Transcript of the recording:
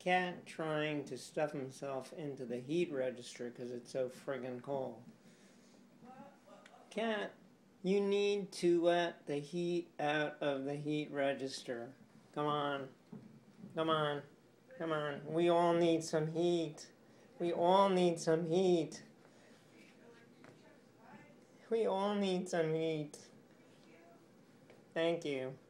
cat trying to stuff himself into the heat register because it's so friggin' cold. Cat, you need to let the heat out of the heat register. Come on. Come on. Come on. We all need some heat. We all need some heat. We all need some heat. Thank you.